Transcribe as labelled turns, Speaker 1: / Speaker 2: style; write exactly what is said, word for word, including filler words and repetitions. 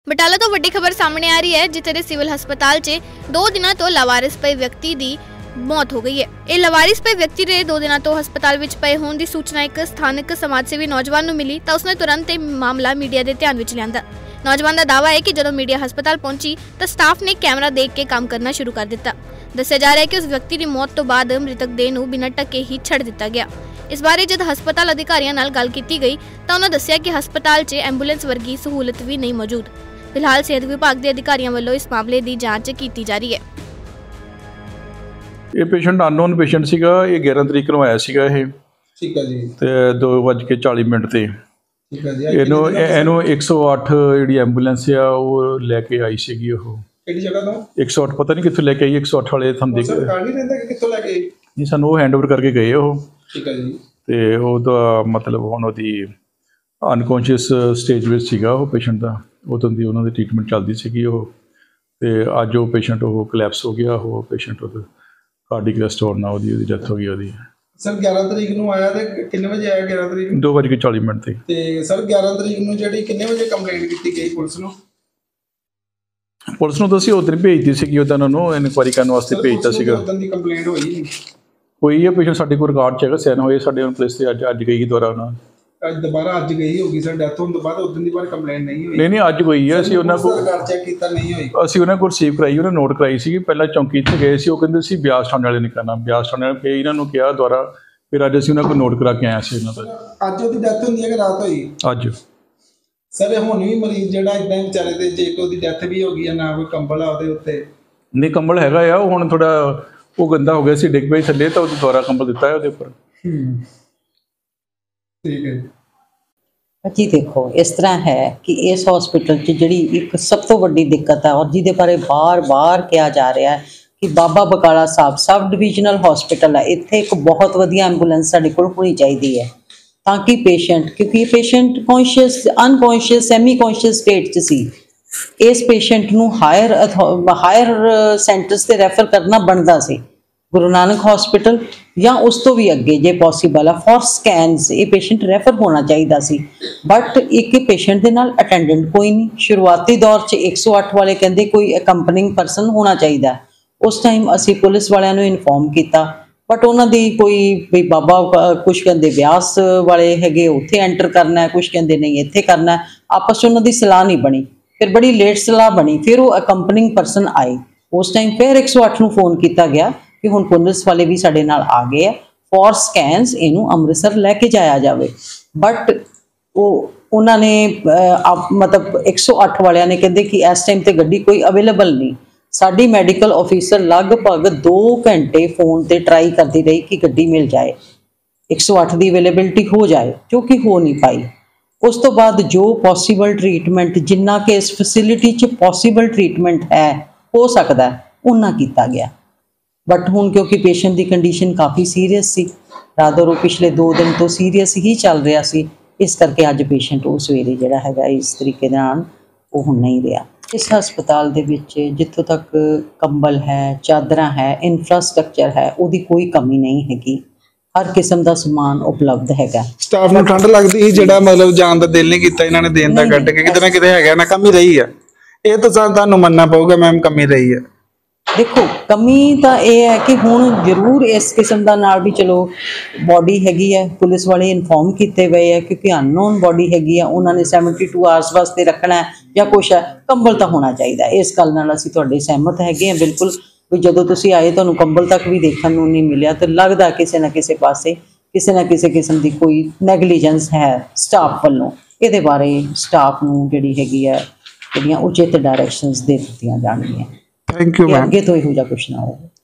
Speaker 1: ਬਟਾਲਾ ਤੋਂ ਵੱਡੀ ਖਬਰ ਸਾਹਮਣੇ ਆ ਰਹੀ ਹੈ, ਜਿੱਥੇ ਦੇ ਸਿਵਲ ਹਸਪਤਾਲ 'ਚ ਦੋ ਦਿਨਾਂ ਤੋਂ ਲਾਵਾਰਿਸ ਪਏ ਵਿਅਕਤੀ ਦੀ मौत हो गई है। ये लवारिस पे व्यक्ति रे दो दिनों तो हस्पताल विच पए होण दी सूचना एक स्थानिक समाज सेवी नौजवान नूं मिली तो उसने तुरंत मामला मीडिया दे ध्यान विच लिआंदा। नौजवान दा दावा है कि जदों मीडिया हस्पताल पहुंची तो स्टाफ ने कैमरा देख के काम करना शुरू कर दिता। दस्सिया जा रहा है कि उस व्यक्ति की मौत तो बाद मृतक देह नूं बिना ढके ही छड़ दिता गया। इस बारे जद हस्पताल अधिकारियों नाल गल कीती गई तो उन्होंने दस्सिया कि हस्पताल च एंबूलेंस वर्गी सहूलत भी नहीं मौजूद। फिलहाल सेहत विभाग के अधिकारियों वालों इस मामले की जांच की जा रही है।
Speaker 2: ਇਹ ਪੇਸ਼ੈਂਟ ਅਨਨੋਨ ਪੇਸ਼ੈਂਟ ਸੀਗਾ। ਇਹ ਗਿਆਰਾਂ ਤਰੀਕ ਨੂੰ ਆਇਆ ਸੀਗਾ ਇਹ, ਠੀਕ ਹੈ ਜੀ, ਤੇ ਦੋ ਵੱਜ ਕੇ ਚਾਲੀ ਮਿੰਟ ਤੇ ਠੀਕ ਹੈ ਜੀ ਇਹਨੂੰ ਇਹਨੂੰ ਇੱਕ ਸੌ ਅੱਠ ਜਿਹੜੀ ਐਂਬੂਲੈਂਸ ਆ ਉਹ ਲੈ ਕੇ ਆਈ ਸੀਗੀ। ਉਹ ਕਿਹੜੀ ਜਗ੍ਹਾ ਤੋਂ ਇੱਕ ਸੌ ਅੱਠ ਪਤਾ ਨਹੀਂ ਕਿੱਥੋਂ ਲੈ ਕੇ ਆਈ। ਇੱਕ ਸੌ ਅੱਠ ਵਾਲੇ ਤੁਹਾਨੂੰ ਦੇਖ ਸਰਕਾਰ ਨਹੀਂ ਰਹਿੰਦਾ ਕਿ ਕਿੱਥੋਂ ਲੈ ਕੇ ਆਈ ਜੀ, ਸਾਨੂੰ ਉਹ ਹੈਂਡਓਵਰ ਕਰਕੇ ਗਏ ਉਹ, ਠੀਕ ਹੈ ਜੀ। ਤੇ ਉਹਦਾ ਮਤਲਬ ਹੁਣ ਉਹਦੀ ਅਨਕੌਂਸ਼ੀਅਸ ਸਟੇਜ ਵਿੱਚ ਸੀਗਾ ਉਹ ਪੇਸ਼ੈਂਟ ਦਾ, ਉਦੋਂ ਦੀ ਉਹਨਾਂ ਦੀ ਟ੍ਰੀਟਮੈਂਟ ਚੱਲਦੀ ਸੀਗੀ ਉਹ, ਤੇ ਅੱਜ ਉਹ ਪੇਸ਼ੈਂਟ ਉਹ ਕਲੈਪਸ ਹੋ ਗਿਆ। ਉਹ ਪੇਸ਼ੈਂਟ ਉਹਦਾ कार्डिक अरेस्ट होना ਉਹਦੀ ਉਹਦੀ ਡੈਥ ਹੋ ਗਈ ਉਹਦੀ। ਸਰ ਗਿਆਰਾਂ ਤਰੀਕ ਨੂੰ ਆਇਆ ਤੇ ਕਿੰਨੇ ਵਜੇ ਆਇਆ? ਗਿਆਰਾਂ ਤਰੀਕ ਨੂੰ ਦੋ ਵੱਜ ਕੇ ਚਾਲੀ ਮਿੰਟ ਤੇ। ਤੇ ਸਰ ਗਿਆਰਾਂ ਤਰੀਕ ਨੂੰ ਜਿਹੜੀ ਕਿੰਨੇ ਵਜੇ ਕੰਪਲੇਂਟ ਕੀਤੀ ਗਈ ਪੁਲਿਸ ਨੂੰ? ਪੁਲਿਸ ਨੂੰ ਤਾਂ ਅਸੀਂ ਉਦੋਂ ਭੇਜਤੀ ਸੀਗੀ, ਉਹਦਾ ਉਹਨਾਂ ਨੂੰ ਇਨਕੁਆਇਰੀ ਕਰਨ ਵਾਸਤੇ ਭੇਜਤਾ ਸੀਗਾ। ਉਦੋਂ ਦੀ ਕੰਪਲੇਂਟ ਹੋਈ ਨਹੀਂ ਹੋਈ ਹੈ। ਪੇਸ਼ੈਂਟ ਸਾਡੇ ਕੋਲ ਰਿਕਾਰਡ 'ਚ ਹੈਗਾ, ਸਾਈਨ ਹੋਏ ਸਾਡੇ on ਪਲੇਸ ਤੇ। ਅੱਜ ਅੱਜ ਗਈ ਦੁਬਾਰਾ ਉਹਨਾਂ ਅੱਜ ਦੁਬਾਰਾ ਅੱਜ ਗਈ ਹੋਗੀ ਸਰ। ਡੈਥ ਹੋਣ ਤੋਂ ਬਾਅਦ ਉਦੋਂ ਦੀ ਬਾਅਦ ਕੰਪਲੇਂਟ ਨਹੀਂ ਹੋਈ? ਨਹੀਂ ਨਹੀਂ ਅੱਜ ਹੋਈ ਹੈ। ਅਸੀਂ ਉਹਨਾਂ ਕੋਲ ਰਿਕਾਰਡ ਚੈੱਕ ਕੀਤਾ, ਨਹੀਂ ਹੋਈ। ਅਸੀਂ ਉਹਨਾਂ ਕੋਲ ਰਿਸੀਵ ਕਰਾਈ, ਉਹਨੇ ਨੋਟ ਕਰਾਈ ਸੀ। ਪਹਿਲਾਂ ਚੌਂਕੀ 'ਚ ਗਏ ਸੀ, ਉਹ ਕਹਿੰਦੇ ਸੀ ਬਿਆਸ ਥਾਣੇ ਵਾਲੇ ਨੇ ਕਰਨਾ। ਬਿਆਸ ਥਾਣੇ ਵਾਲੇ ਫਿਰ ਇਹਨਾਂ ਨੂੰ ਕਿਹਾ ਦੁਬਾਰਾ, ਫਿਰ ਅੱਜ ਅਸੀਂ ਉਹਨਾਂ ਕੋਲ ਨੋਟ ਕਰਾ ਕੇ ਆਏ ਸੀ ਉਹਨਾਂ ਦਾ। ਅੱਜ ਉਹਦੀ ਡੈਥ ਹੁੰਦੀ ਹੈ ਕਿ ਰਾਤ ਹੋਈ? ਅੱਜ ਸਰ ਹੁਣ ਵੀ ਮਰੀਜ਼ ਜਿਹੜਾ ਇੱਦਾਂ ਵਿਚਾਰੇ ਦੇ ਜੇ ਕੋਈ ਉਹਦੀ ਡੈਥ ਵੀ ਹੋ ਗਈ ਹੈ, ਨਾ ਕੋਈ ਕੰਬਲ ਆ ਉਹਦੇ ਉੱਤੇ? ਨਹੀਂ ਕੰਬਲ ਹੈਗਾ ਆ, ਉਹ ਹੁਣ ਥੋੜਾ ਉਹ ਗੰਦਾ ਹੋ ਗਿਆ ਸੀ, ਡਿੱਗ ਪਈ ਥੱਲੇ, ਤਾਂ ਉਹਦੀ ਦੁਬਾਰਾ ਕੰਬਲ ਦਿੱਤਾ ਹੈ ਉਹਦੇ ਉੱਪਰ। ਠੀਕ ਹੈ
Speaker 3: जी देखो इस तरह है कि इस हॉस्पिटल च जिहड़ी एक सब तो वड्डी दिक्कत है और जिहदे बारे बार बार कहा जा रहा है कि बाबा बकाला साहब सब डिविजनल हॉस्पिटल है, इत्थे एक बहुत वधिया एंबूलेंस साडे कोल होनी चाहिदी है ताकि पेशेंट, क्योंकि patient conscious unconscious semi conscious state च सी, इस पेशेंट नूं हायर हायर सेंटर्स ते रैफर करना बनदा सी, गुरु नानक हॉस्पिटल या उस तो भी अगे जे पॉसीबल है फॉर स्कैनस ये पेशेंट रैफर होना चाहिए सी। बट एक पेशेंट के नाल अटेंडेंट कोई नहीं। शुरुआती दौर च एक सौ अठ वाले कहते कोई अकंपनिंग परसन होना चाहिए। उस टाइम असी पुलिस वालियां नूं इनफॉर्म किया, बट उन्होंने कोई भी बाबा कुछ कहते ब्यास वाले हैगे उत्थे एंटर करना है, कुछ कहते नहीं इत्थे करना है। आपस में उन्होंने सलाह नहीं बनी, फिर बड़ी लेट सलाह बनी, फिर वो अकंपनिंग परसन आए। उस टाइम फिर एक सौ अठ नूं फोन किया गया कि हुण पुलिस वाले भी साडे नाल आ गए है, फॉर स्कैनस इनू अमृतसर लैके जाया जाए। बट वो उन्होंने मतलब एक सौ अठ वालिया ने कहते कि इस टाइम तो गड्डी कोई अवेलेबल नहीं। साडी मैडिकल ऑफिसर लगभग दो घंटे फोन ते ट्राई करती रही कि गड्डी मिल जाए, एक सौ अठ की अवेलेबिलिटी हो जाए, जो कि हो नहीं पाई। उस तो बाद जो पॉसीबल ट्रीटमेंट जिन्ना कि इस फैसिलिटी च पॉसीबल ट्रीटमेंट है हो सकता है उन्ना किया गया। बट हुण क्योंकि पेशेंट की कंडीशन काफ़ी सीरीयस सी, रादर वो पिछले दो दिन तो सीरीयस ही चल रहा सी, इस करके अज पेशेंट वो सवेरे जिहड़ा हैगा इस तरीके नाल वो हुण नहीं रहा। इस हस्पताल दे विच जित्थों तक कंबल है, चादरां है, इंफ्रास्ट्रक्चर है, उहदी कोई कमी नहीं हैगी। हर किस्म का समान उपलब्ध हैगा।
Speaker 4: स्टाफ नूं ठंड लगदी ही जिहड़ा मतलब जान दा दिल नहीं कीता इन्हां ने देण दा कट के किते ना किते हैगा ना कमी रही है। ये तो तुहानूं मन्नना पऊगा मैम कमी रही है।
Speaker 3: देखो कमी तो यह है कि हुण जरूर इस किस्म का नाल भी चलो बॉडी हैगी है, पुलिस वाले इनफॉर्म किए गए है क्योंकि अननोन बॉडी हैगी है, उन्होंने सैवनटी टू आवर्स वास्ते रखना है या कुछ है, कंबल तो होना चाहिए। इस गल नाल असीं तुहाडे सहमत हैगे हैं बिल्कुल। भी जदों तुसीं आए तुहानूं कंबल तक भी देखण नूं नहीं मिलिया तो लगदा किसी ना किसी पासे किसी ना किसी किस्म की कोई नैगलीजेंस है स्टाफ वालों। इहदे बारे स्टाफ नूं जिहड़ी हैगी है जिहड़ियां उचित डायरैक्शनस दे दित्तियां जाणगीआं।
Speaker 4: Thank you ma'am.
Speaker 3: अगे तो इहो जिहा कुछ ना हो।